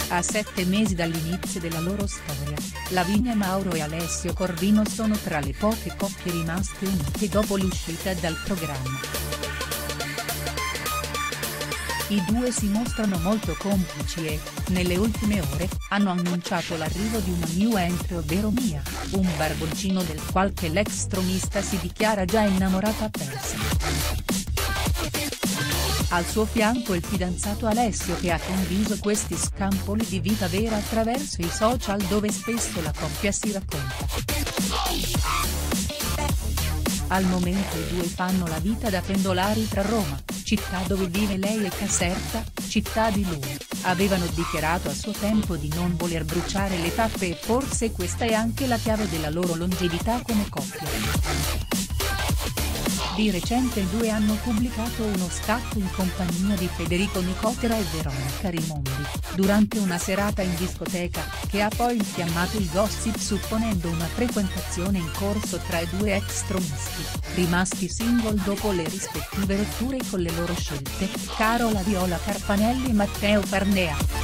A 7 mesi dall'inizio della loro storia, Lavinia Mauro e Alessio Corvino sono tra le poche coppie rimaste unite dopo l'uscita dal programma. I due si mostrano molto complici e, nelle ultime ore, hanno annunciato l'arrivo di una new entry ovvero Mia, un barboncino del quale l'ex tronista si dichiara già innamorata a persa. Al suo fianco il fidanzato Alessio che ha condiviso questi scampoli di vita vera attraverso i social dove spesso la coppia si racconta. Al momento i due fanno la vita da pendolari tra Roma, città dove vive lei, e Caserta, città di lui. Avevano dichiarato a suo tempo di non voler bruciare le tappe e forse questa è anche la chiave della loro longevità come coppia. Di recente i due hanno pubblicato uno scatto in compagnia di Federico Nicotera e Veronica Rimondi, durante una serata in discoteca, che ha poi infiammato il gossip supponendo una frequentazione in corso tra i due ex tronisti, rimasti single dopo le rispettive rotture con le loro scelte, Carola Viola Carpanelli e Matteo Farnea.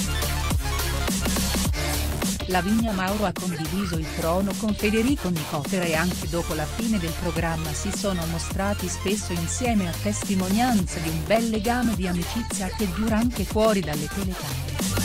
Lavinia Mauro ha condiviso il trono con Federico Nicotera e anche dopo la fine del programma si sono mostrati spesso insieme a testimonianza di un bel legame di amicizia che dura anche fuori dalle telecamere.